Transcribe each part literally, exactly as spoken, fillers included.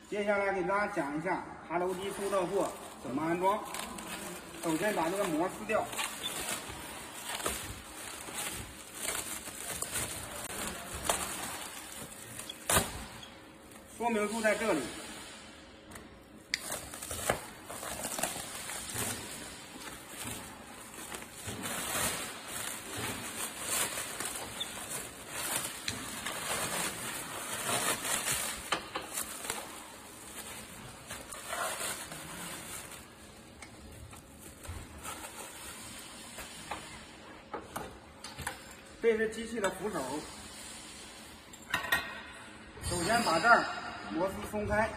接下来给大家讲一下爬楼梯收到货怎么安装。首先把这个膜撕掉，说明书在这里。这是机器的扶手，首先把这儿螺丝松开，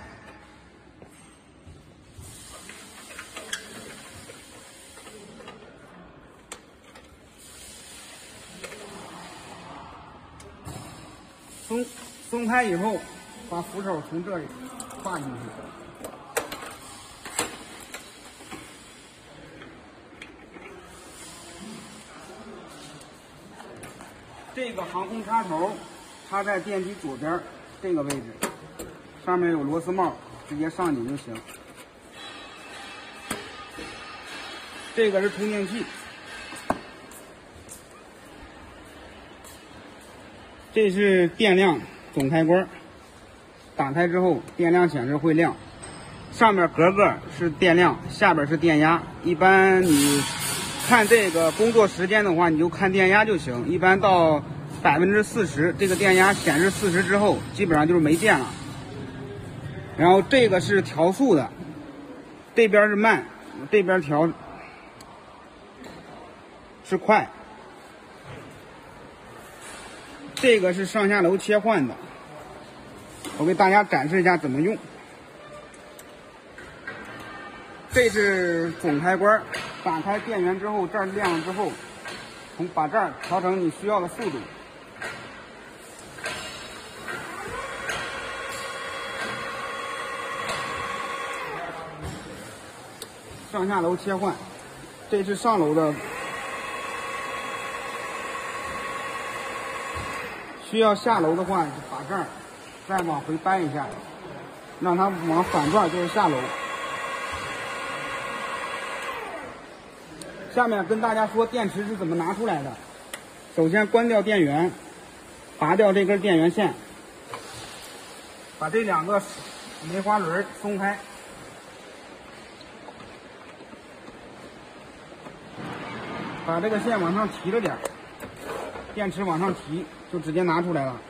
松松开以后，把扶手从这里放进去。这个航空插头插在电机左边这个位置，上面有螺丝帽，直接上紧就行。这个是充电器，这是电量总开关，打开之后电量显示会亮，上面格格是电量，下边是电压。一般你看这个工作时间的话，你就看电压就行。一般到百分之四十，这个电压显示四十之后，基本上就是没电了。然后这个是调速的，这边是慢，这边调是快。这个是上下楼切换的，我给大家展示一下怎么用。这是总开关。打开电源之后，这儿亮了之后，从把这儿调成你需要的速度。上下楼切换，这是上楼的，需要下楼的话，就把这儿再往回掰一下，让它往反转就是下楼。下面跟大家说电池是怎么拿出来的。首先关掉电源，拔掉这根电源线，把这两个梅花轮松开，把这个线往上提了点，电池往上提就直接拿出来了。